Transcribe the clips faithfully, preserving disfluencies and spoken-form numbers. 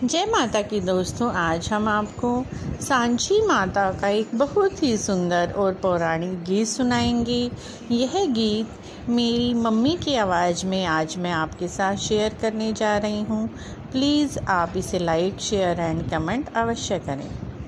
जय माता की दोस्तों, आज हम आपको सांची माता का एक बहुत ही सुंदर और पौराणिक गीत सुनाएंगे। यह गीत मेरी मम्मी की आवाज़ में आज मैं आपके साथ शेयर करने जा रही हूँ। प्लीज़ आप इसे लाइक, शेयर एंड कमेंट अवश्य करें।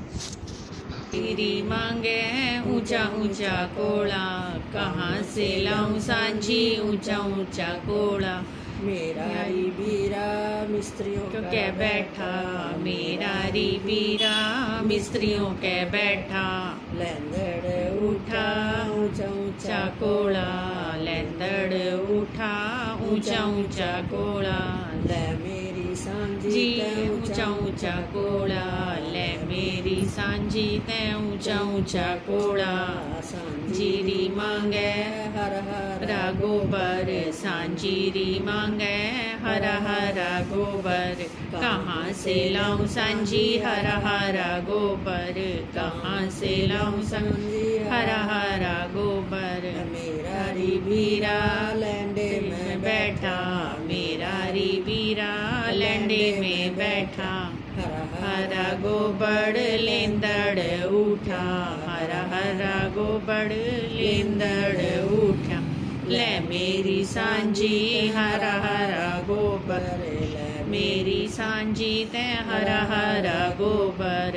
तेरी मांगे ऊंचा ऊंचा कोड़ा, कहाँ से लाऊं सांची ऊंचा ऊंचा कोड़ा। मेरा री बीरा मिस्त्रियों तो के बैठा, मेरा री बीरा मिस्त्रियों के बैठा। लेंदड़ उठा ऊंचा ऊंचा कोड़ा, लेंदड़ उठा ऊंचा ऊंचा कोड़ा। ले मेरी सांझी जी ते ऊंचा ऊंचा कोड़ा, ले मेरी सांझी ते ऊंचा ऊंचा कोड़ा। सांजीरी मांगे हर हर हरा गोबर, सांजीरी मांगे हरा हरा गोबर। कहाँ से लाऊं सांझी हरा हरा गोबर, कहाँ से लाऊं सांझी हरा हरा गोबर। मेरा री बीरा लैंडे में बैठा, मेरा री बीरा लैंडे में बैठा। हरा हरा गोबर लेंदड़ उठा, हरा हरा गोबर लेंदड़ उठा। ले मेरी सांझी हरा हरा गोबर, मेरी सांझी ते हरा हरा गोबर।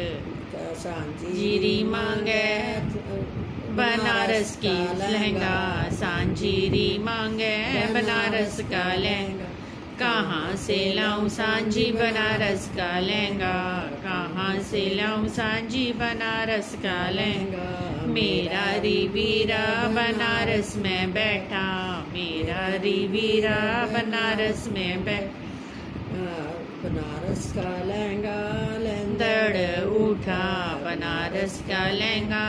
जीरी मांगे बनारस की लहंगा, सांजीरी मांगे बनारस का लहंगा। कहाँ से लाऊं सांझी बनारस का लहंगा, कहाँ से लाऊं सांझी बनारस का लहंगा। मेरा री बीरा बनारस में बैठा, मेरा री बीरा बनारस में बैठा। बनारस का लहंगा लेंदड़ उठा, बनारस का लहंगा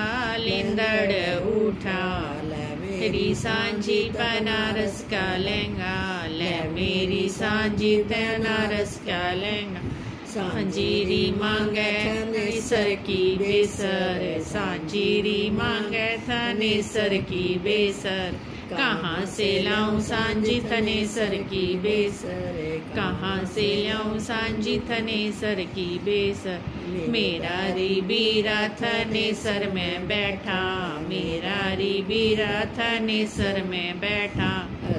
लेंदड़ उठा। मेरी सांझी बनारस का लहंगा, ले मेरी सांझी बनारस का लहंगा। सांजीरी मांगे थनेसर की बेसर, सांजीरी मांगे थनेसर की बेसर। कहाँ से लाऊं सांझी थनेसर की बेसर, कहाँ से लाऊं सांझी थनेसर की बेसर। मेरा री बीरा थनेसर में बैठा, मेरा री बीरा थनेसर में बैठा।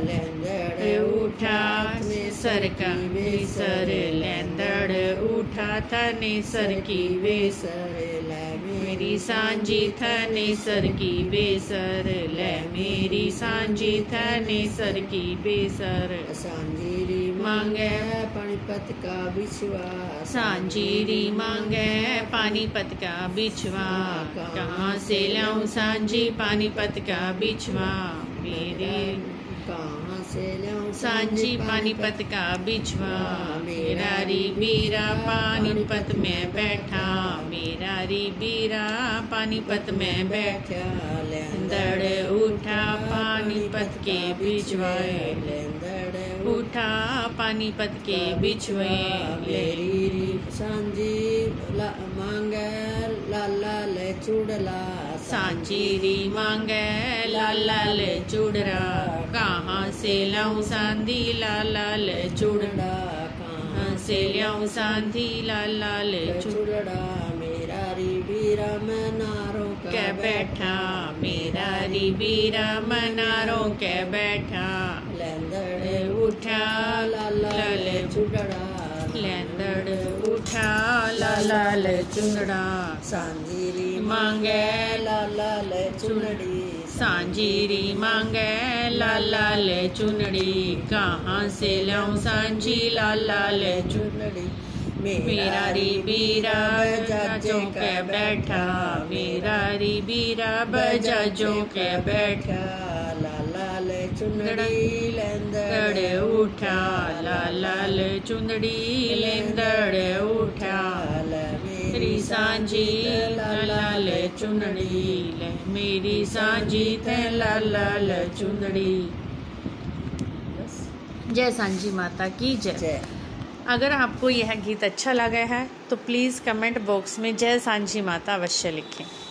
लेंदड़ उठा थनेसर का बेसर, लेंदड़ उठा थनेसर की बेसर। मेरी सांझी थनेसर की बेसर, ले मेरी सांझी थनेसर की बेसर। सांजीरी मांगे पानीपत का बिछुआ, सांजीरी मांगे पानीपत का बिछवा। कहाँ से लाऊं सांझी पानीपत का बिछवा। मेरे कहाँ से लाऊं सांझी पानीपत का बिछवा। मेरा री बीरा पानीपत में बैठा, मेरा री बीरा पानीपत में बैठा। लेंदड़ उठा पानीपत के बिछवाए, लेंदड़ उठा पानीपत के बिछवे। लेरी सांझी मांगे लाला ले चुड़ला, सांजीरी मांगे लाल लाल चुड़रा। कहाँ से लाऊं सांधी लाल लाल चुड़रा, कहाँ से लाऊं सांधी लाल लाल चुड़ड़ा। मेरा री बीरा मनारों के बैठा, मेरा री बीरा मनारों के बैठा। लेंदड़ उठा लाल लाल चुड़ड़ा, लेंदड़ उठा लाल लाल चुड़ड़ा। सांजीरी मांगे लाल लाल चुनड़ी, सांजीरी मांगे लाल लाल चुनड़ी। कहाँ से लाऊं सांझी लाल लाल चुनड़ी। मेरा री बीरा बजाजों के बैठा, मेरा री बीरा बजाजों के बैठा। लाल लाल चुनड़ी लेंदड़ उठा, लाल लाल चुंदड़ी लेंदड़ उठा। मेरी सांझी लाल लाल चुंदड़ी, ले मेरी सांझी ते लाल लाल चुंदड़ी। जय सांझी माता की जय। अगर आपको यह गीत अच्छा लगा है तो प्लीज़ कमेंट बॉक्स में जय सांझी माता अवश्य लिखें।